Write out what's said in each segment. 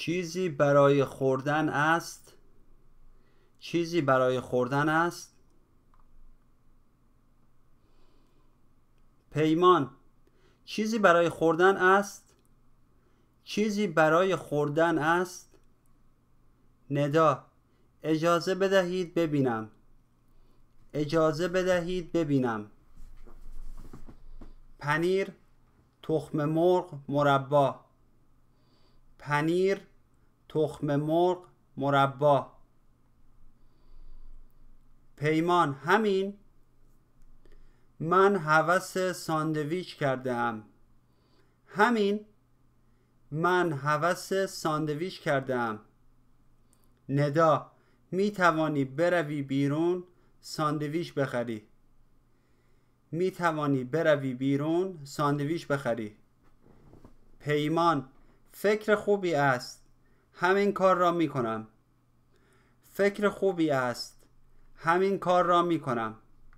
چیزی برای خوردن است. چیزی برای خوردن است. پیمان. چیزی برای خوردن است. چیزی برای خوردن است. ندا. اجازه بدهید ببینم. اجازه بدهید ببینم. پنیر، تخم مرغ، مربا. پنیر، تخم مرغ، مربا. پیمان. همین. من هوس ساندویچ کرده‌ام. همین. من هوس ساندویچ کرده‌ام. ندا. می توانی بروی بیرون ساندویچ بخری. می توانی بروی بیرون ساندویچ بخری. پیمان. فکر خوبی است. همین کار را می کنم. فکر خوبی است. همین کار را می کنم.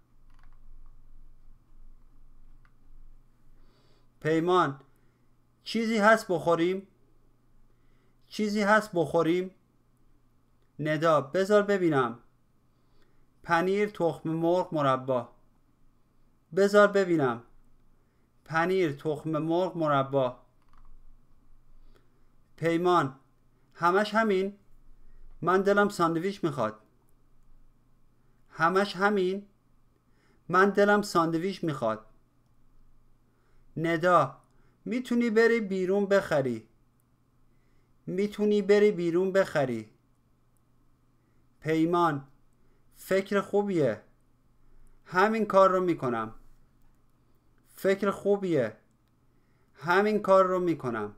پیمان. چیزی هست بخوریم؟ چیزی هست بخوریم؟ ندا. بذار ببینم. پنیر، تخم مرغ، مربا. بذار ببینم. پنیر، تخم مرغ، مربا. پیمان. همش همین؟ من دلم ساندویچ میخواد. همش همین؟ من دلم ساندویچ میخواد. ندا. میتونی بری بیرون بخری. میتونی بری بیرون بخری. پیمان. فکر خوبیه. همین کار رو میکنم. فکر خوبیه. همین کار رو میکنم.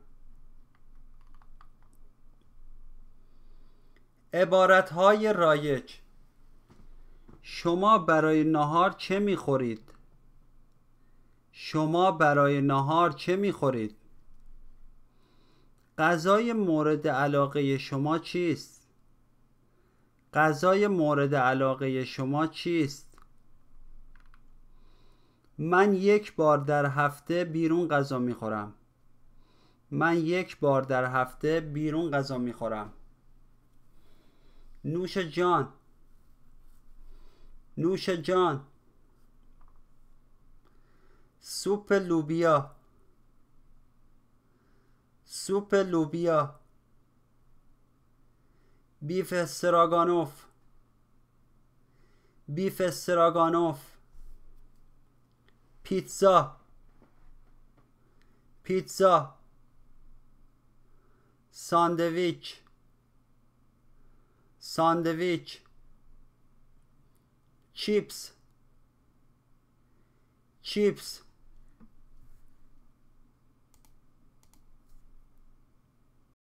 عبارتهای رایج. شما برای نهار چه میخورید؟ شما برای نهار چه میخورید؟ غذای مورد علاقه شما چیست؟ غذای مورد علاقه شما چیست؟ من یک بار در هفته بیرون غذا میخورم. من یک بار در هفته بیرون غذا میخورم. نوش جان. نوش جان. سوپ لوبیا. سوپ لوبیا. بیف استراگانوف. بیف استراگانوف. پیتزا. پیتزا. ساندویچ. ساندویچ. چیپس. چیپس.